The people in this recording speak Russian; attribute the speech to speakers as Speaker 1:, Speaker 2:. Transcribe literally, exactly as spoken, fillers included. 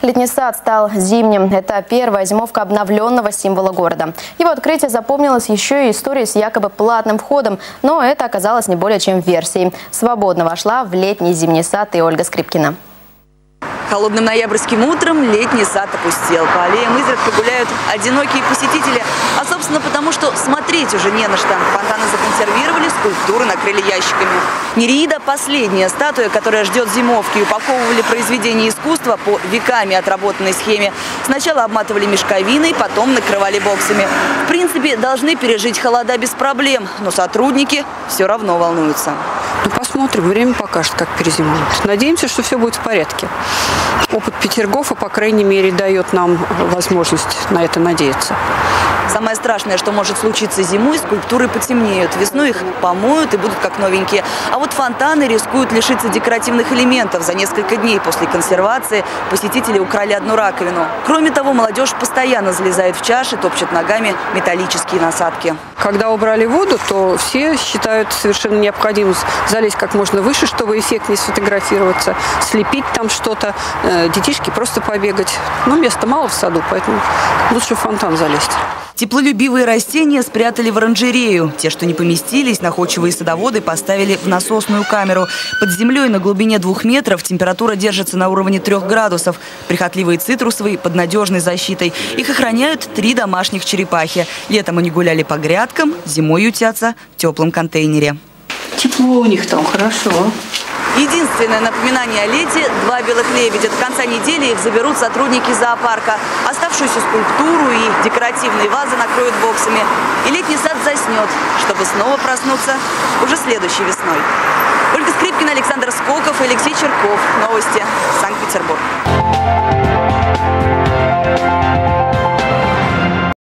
Speaker 1: Летний сад стал зимним. Это первая зимовка обновленного символа города. Его открытие запомнилось еще и историей с якобы платным входом, но это оказалось не более чем версией. Свободно вошла в летний зимний сад и Ольга Скрипкина.
Speaker 2: Холодным ноябрьским утром летний сад опустел. По аллеям изредка гуляют одинокие посетители. А, собственно, потому что смотреть уже не на что. Фонтаны законсервировали, скульптуры накрыли ящиками. Нереида – последняя статуя, которая ждет зимовки. Упаковывали произведения искусства по веками отработанной схеме. Сначала обматывали мешковиной, потом накрывали боксами. В принципе, должны пережить холода без проблем. Но сотрудники все равно волнуются.
Speaker 3: Ну, посмотрим, время покажет, как перезимовать. Надеемся, что все будет в порядке. Опыт Петергофа, по крайней мере, дает нам возможность на это надеяться.
Speaker 2: Самое страшное, что может случиться зимой, скульптуры потемнеют. Весной их помоют и будут как новенькие. А вот фонтаны рискуют лишиться декоративных элементов. За несколько дней после консервации посетители украли одну раковину. Кроме того, молодежь постоянно залезает в чаши, топчет ногами металлические насадки.
Speaker 3: Когда убрали воду, то все считают совершенно необходимым залезть как можно выше, чтобы эффектнее сфотографироваться, слепить там что-то, детишки просто побегать. Но места мало в саду, поэтому лучше в фонтан залезть.
Speaker 2: Теплолюбивые растения спрятали в оранжерею. Те, что не поместились, находчивые садоводы поставили в насосную камеру. Под землей на глубине двух метров температура держится на уровне трех градусов. Прихотливые цитрусовые под надежной защитой. Их охраняют три домашних черепахи. Летом они гуляли по грядкам, зимой ютятся в теплом контейнере.
Speaker 3: Тепло у них там, хорошо.
Speaker 2: Единственное напоминание о лете – два белых лебедя. До конца недели их заберут сотрудники зоопарка. Оставшуюся скульптуру и декоративные вазы накроют боксами. И летний сад заснет, чтобы снова проснуться уже следующей весной. Ольга Скрипкина, Александр Скоков и Алексей Черков. Новости. Санкт-Петербург.